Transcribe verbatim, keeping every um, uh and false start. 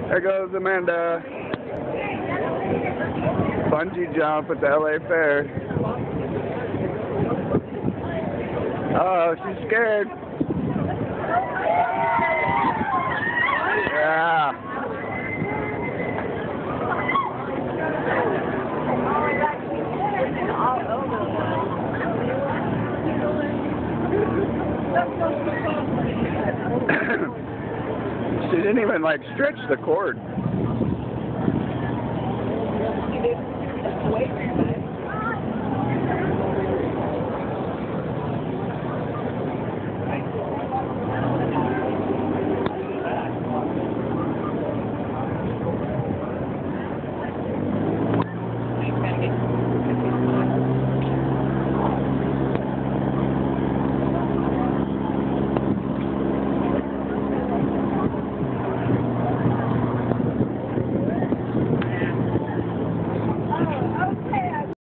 There goes Amanda. Bungee jump at the L A Fair. Oh, she's scared. Yeah. She didn't even like stretch the cord.